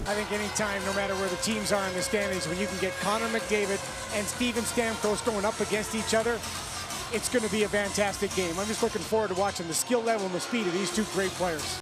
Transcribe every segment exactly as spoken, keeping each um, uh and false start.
I think anytime, no matter where the teams are in the standings, when you can get Connor McDavid and Steven Stamkos going up against each other, it's going to be a fantastic game. I'm just looking forward to watching the skill level and the speed of these two great players.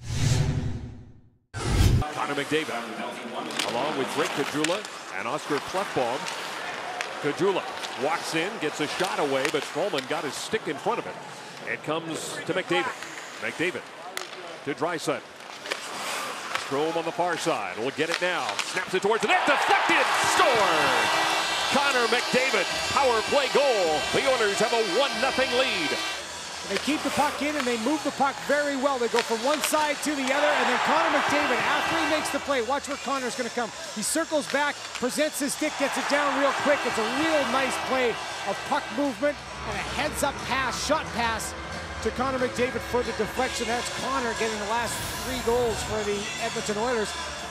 Connor McDavid, along with Drake Caggiula and Oscar Klefbom. Caggiula walks in, gets a shot away, but Strowman got his stick in front of it. It comes to McDavid. McDavid to Draisaitl. Strome on the far side will get it now. Snaps it towards the net. Deflected. Score! Connor McDavid, power play goal. The Oilers have a one nothing lead. They keep the puck in and they move the puck very well. They go from one side to the other, and then Connor McDavid, after he makes the play, watch where Connor's going to come. He circles back, presents his stick, gets it down real quick. It's a real nice play of puck movement and a heads-up pass, shot pass to Connor McDavid for the deflection. That's Connor getting the last three goals for the Edmonton Oilers.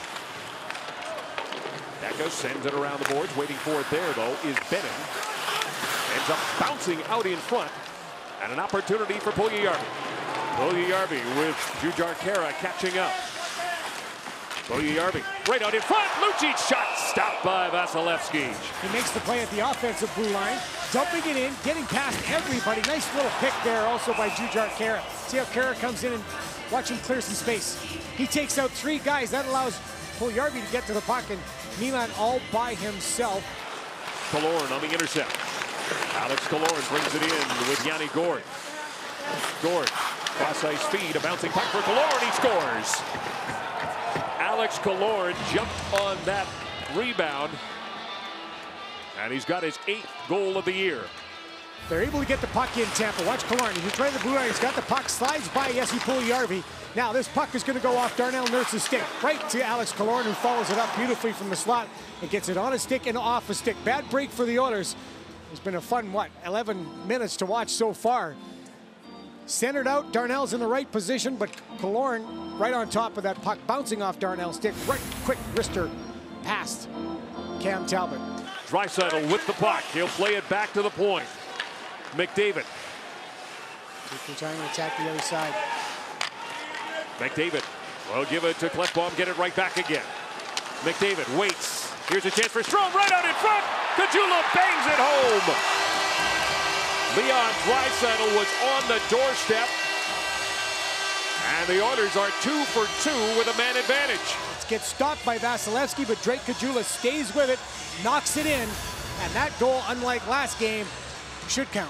Deco sends it around the boards. Waiting for it there, though, is Benning. Ends up bouncing out in front. And an opportunity for Puljujarvi. Puljujarvi with Jujhar Khaira catching up. Puljujarvi right out in front. Lucic shot stopped by Vasilevskiy. He makes the play at the offensive blue line, dumping it in, getting past everybody. Nice little pick there also by Jujhar Khaira. See how Khaira comes in and watch him clear some space. He takes out three guys. That allows Puljujarvi to get to the puck, and Milan all by himself. Killorn on the intercept. Alex Killorn brings it in with Yanni Gourde. Gourde, cross-ice feed, a bouncing puck for Killorn, he scores! Alex Killorn jumped on that rebound, and he's got his eighth goal of the year. They're able to get the puck in, Tampa. Watch Killorn. He's trying the blue line. He's got the puck, slides by Jesse Puljujarvi. Now this puck is going to go off Darnell Nurse's stick, right to Alex Killorn, who follows it up beautifully from the slot and gets it on a stick and off a stick. Bad break for the Oilers. It's been a fun, what, eleven minutes to watch so far. Centered out, Darnell's in the right position, but Killorn right on top of that puck, bouncing off Darnell's stick. Right, quick wrister past Cam Talbot. Draisaitl with the puck. He'll play it back to the point. McDavid. He's trying to attack the other side. McDavid will give it to Klefbom, get it right back again. McDavid waits. Here's a chance for Strome right out in front. Caggiula bangs it home. Leon Draisaitl was on the doorstep. And the Oilers are two for two with a man advantage. It gets stopped by Vasilevskiy, but Drake Caggiula stays with it, knocks it in, and that goal, unlike last game, should count.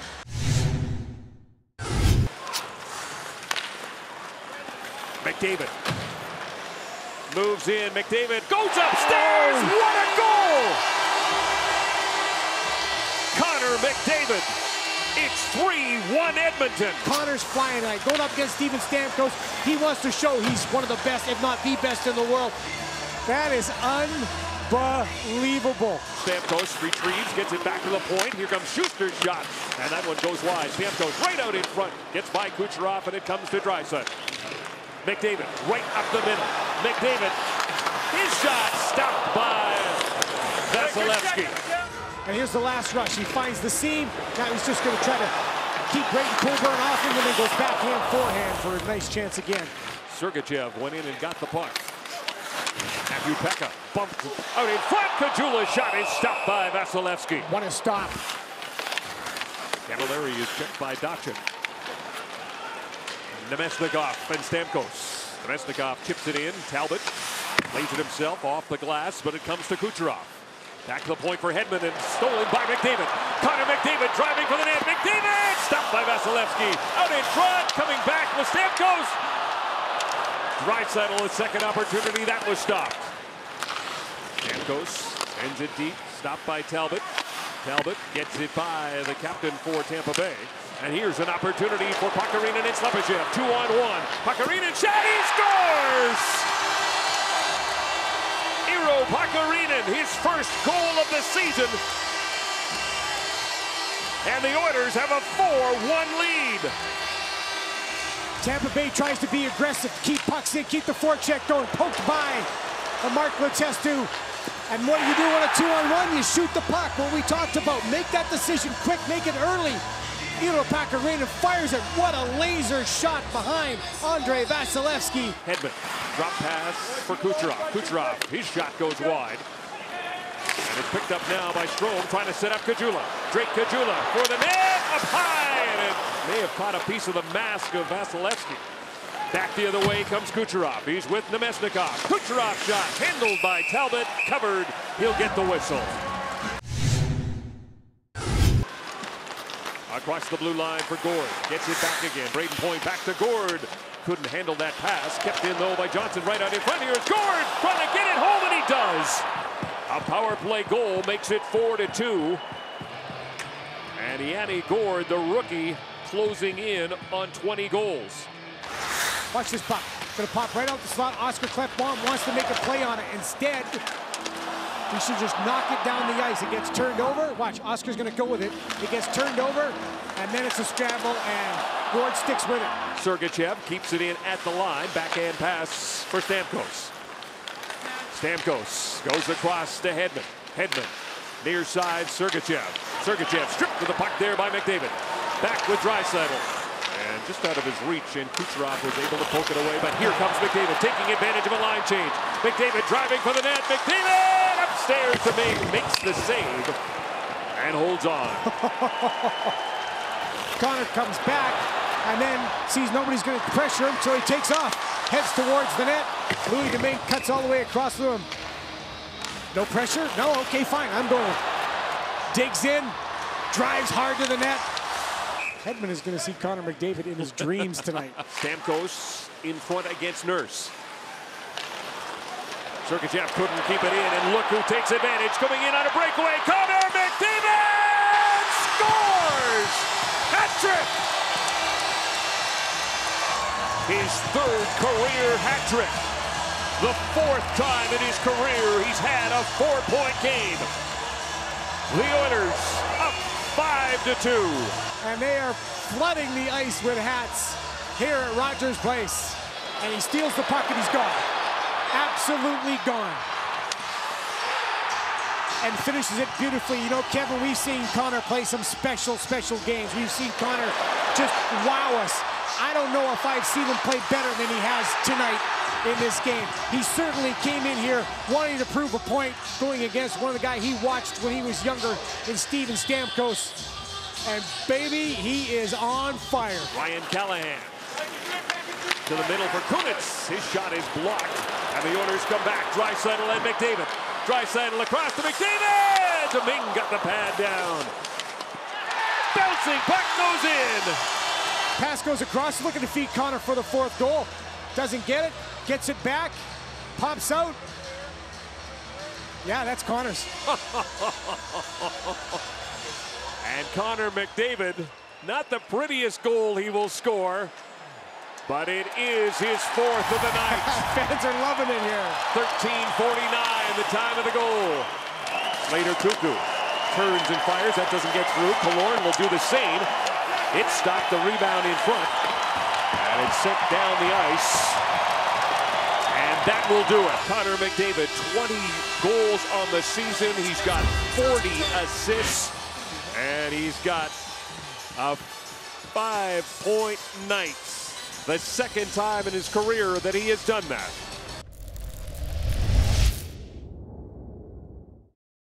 McDavid moves in. McDavid goes upstairs. Oh. What a goal! Connor McDavid. It's three one Edmonton. Connor's flying tonight, going up against Steven Stamkos. He wants to show he's one of the best, if not the best in the world. That is unbelievable. Stamkos retrieves, gets it back to the point. Here comes Schuster's shot, and that one goes wide. Stamkos right out in front, gets by Kucherov, and it comes to Draisaitl. McDavid right up the middle. McDavid, his shot stopped by Vasilevskiy. And here's the last rush. He finds the seam. Now he's just going to try to keep Brayden Coburn off him, and then goes backhand, forehand for a nice chance again. Sergachev went in and got the puck. Matthew Pekka bumped out in front. Caggiula's shot is stopped by Vasilevskiy. What a stop. Camilleri is checked by Dachin. Nemesnikov and Stamkos. Nemesnikov tips it in. Talbot lays it himself off the glass, but it comes to Kucherov. Back to the point for Hedman and stolen by McDavid. Connor McDavid driving for the net. McDavid stopped by Vasilevskiy. Out in front, coming back with Stamkos. Draisaitl, a second opportunity, that was stopped. Stamkos sends it deep, stopped by Talbot. Talbot gets it by the captain for Tampa Bay. And here's an opportunity for Pakarinen and Slepyshev. Two on one. Pakarinen shot, he scores! Iro Pakarinen, his first goal of the season. And the Oilers have a four one lead. Tampa Bay tries to be aggressive, keep pucks in, keep the forecheck going, poked by Mark Letestu. And what do you do on a two-on-one? You shoot the puck. What we talked about, make that decision quick, make it early. Iro Pakarinen fires it. What a laser shot behind Andrei Vasilevskiy. Hedman Drop pass for Kucherov. Kucherov, his shot goes wide. And it's picked up now by Strome, trying to set up Caggiula. Drake Caggiula for the net, up high, and it may have caught a piece of the mask of Vasilevsky. Back the other way comes Kucherov. He's with Nemesnikov. Kucherov shot, handled by Talbot, covered. He'll get the whistle. Across the blue line for Gord. Gets it back again. Braden Point back to Gord. Couldn't handle that pass. Kept in, though, by Johnson right out in front. Here is Gord trying to get it home, and he does. A power play goal makes it four to two. And Yanni Gord, the rookie, closing in on twenty goals. Watch this puck. Gonna pop right out the slot. Oscar Klefbom wants to make a play on it. Instead, he should just knock it down the ice. It gets turned over. Watch, Oscar's gonna go with it. It gets turned over, and then it's a scramble, and Gord sticks with it. Sergachev keeps it in at the line. Backhand pass for Stamkos. Stamkos goes across to Hedman. Hedman, near side, Sergachev. Sergachev stripped with the puck there by McDavid. Back with Draisaitl. And just out of his reach, and Kucherov was able to poke it away. But here comes McDavid, taking advantage of a line change. McDavid driving for the net. McDavid upstairs to me, makes the save and holds on. Connor comes back and then sees nobody's going to pressure him, so he takes off, heads towards the net. Louis Domingue cuts all the way across the room. No pressure? No? Okay, fine. I'm going. Digs in, drives hard to the net. Hedman is going to see Connor McDavid in his dreams tonight. Stamkos in front against Nurse. Sergachev couldn't keep it in, and look who takes advantage. Coming in on a breakaway, Connor McDavid scores! Hat-trick! His third career hat-trick. The fourth time in his career he's had a four-point game. The Oilers up five to two. And they are flooding the ice with hats here at Rogers Place. And he steals the puck and he's gone. Absolutely gone. And finishes it beautifully. You know, Kevin, we've seen Connor play some special, special games. We've seen Connor just wow us. I don't know if I've seen him play better than he has tonight in this game. He certainly came in here wanting to prove a point, going against one of the guys he watched when he was younger in Steven Stamkos. And baby, he is on fire. Ryan Callahan to the middle for Kunitz. His shot is blocked, and the Oilers come back. Draisaitl and McDavid. Draisaitl across to McDavid. Domingue got the pad down. Bouncing puck goes in. Pass goes across, looking to feed Connor for the fourth goal. Doesn't get it, gets it back, pops out. Yeah, that's Connor's. And Connor McDavid, not the prettiest goal he will score, but it is his fourth of the night. Fans are loving it here. thirteen forty-nine, the time of the goal. Slater Cuckoo turns and fires. That doesn't get through. Killorn will do the same. It stopped the rebound in front, and it's sent down the ice. And that will do it. Connor McDavid, twenty goals on the season. He's got forty assists. And he's got a five-point night. The second time in his career that he has done that.